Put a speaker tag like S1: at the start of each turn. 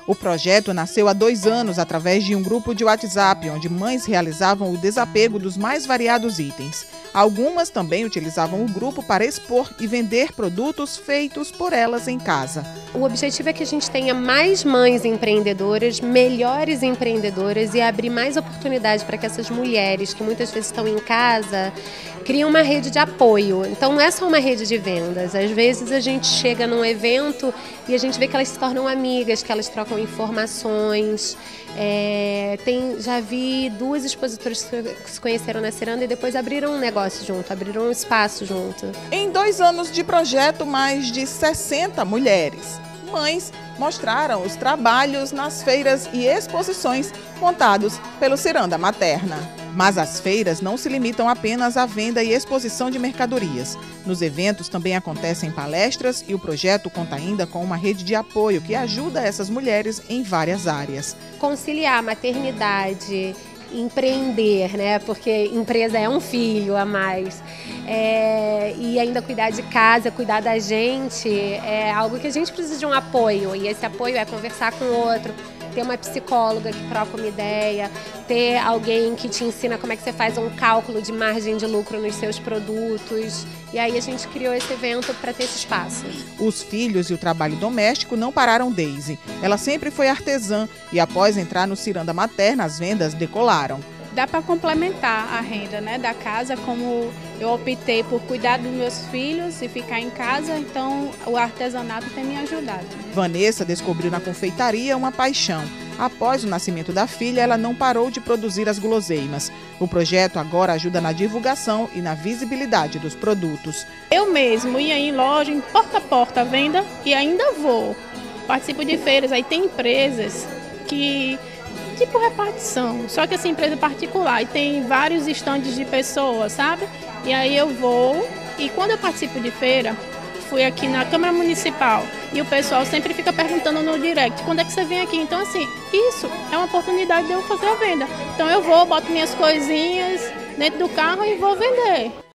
S1: O projeto nasceu há 2 anos através de um grupo de WhatsApp, onde mães realizavam o desapego dos mais variados itens. Algumas também utilizavam o grupo para expor e vender produtos feitos por elas em casa.
S2: O objetivo é que a gente tenha mais mães empreendedoras, melhores empreendedoras e abrir mais oportunidades para que essas mulheres que muitas vezes estão em casa criem uma rede de apoio. Então não é só uma rede de vendas. Às vezes a gente chega num evento e a gente vê que elas se tornam amigas, que elas trocam informações. Já vi 2 expositoras que se conheceram na ciranda e depois abriram um negócio junto, abriram um espaço junto.
S1: Em 2 anos de projeto, mais de 60 mulheres, mães, mostraram os trabalhos nas feiras e exposições montados pelo Ciranda Materna. Mas as feiras não se limitam apenas à venda e exposição de mercadorias. Nos eventos também acontecem palestras e o projeto conta ainda com uma rede de apoio que ajuda essas mulheres em várias áreas.
S2: Conciliar maternidade, empreender, né? Porque empresa é um filho a mais. E ainda cuidar de casa, cuidar da gente, é algo que a gente precisa de um apoio. E esse apoio é conversar com o outro, ter uma psicóloga que troca uma ideia, ter alguém que te ensina como é que você faz um cálculo de margem de lucro nos seus produtos. E aí a gente criou esse evento para ter esse espaço.
S1: Os filhos e o trabalho doméstico não pararam Deise. Ela sempre foi artesã e após entrar no Ciranda Materna, as vendas decolaram.
S3: Dá para complementar a renda, né, da casa, como eu optei por cuidar dos meus filhos e ficar em casa, então o artesanato tem me ajudado.
S1: Vanessa descobriu na confeitaria uma paixão. Após o nascimento da filha, ela não parou de produzir as guloseimas. O projeto agora ajuda na divulgação e na visibilidade dos produtos.
S3: Eu mesmo ia em loja, em porta a porta à venda e ainda vou. Participo de feiras, aí tem empresas que tipo repartição, só que essa empresa particular e tem vários estandes de pessoas, sabe? E aí eu vou e quando eu participo de feira, fui aqui na Câmara Municipal e o pessoal sempre fica perguntando no direct, quando é que você vem aqui? Então assim, isso é uma oportunidade de eu fazer a venda. Então eu vou, boto minhas coisinhas dentro do carro e vou vender.